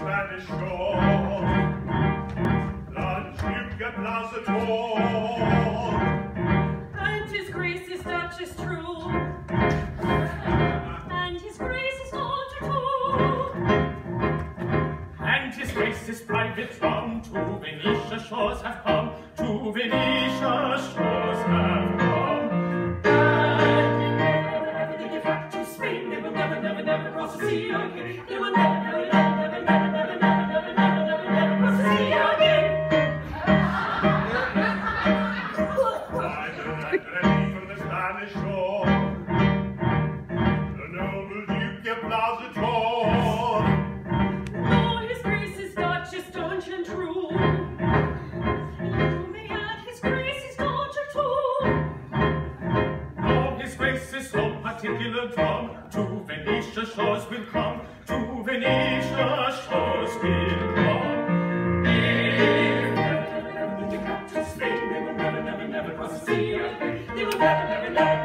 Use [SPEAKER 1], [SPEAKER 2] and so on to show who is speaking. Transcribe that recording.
[SPEAKER 1] Spanish shore. Lunch you get Blazator.
[SPEAKER 2] And his grace is Duchess true. And his grace is daughter too.
[SPEAKER 3] And his grace is private from to Venetia shores have come. To Venetia shores have come.
[SPEAKER 2] And they never they get back to Spain. They will never cross the sea again. They will never cross the sea again.
[SPEAKER 1] Ready from the Spanish shore. The noble Duke get Blazator.
[SPEAKER 2] Oh, his grace is Duchess, staunch and true. You may add his grace is daughter too.
[SPEAKER 3] Oh, his grace is so particular drum. To Venetia shores will come. To Venetia shores will come.
[SPEAKER 2] If they get back to Spain, they will never cross the sea again. They will never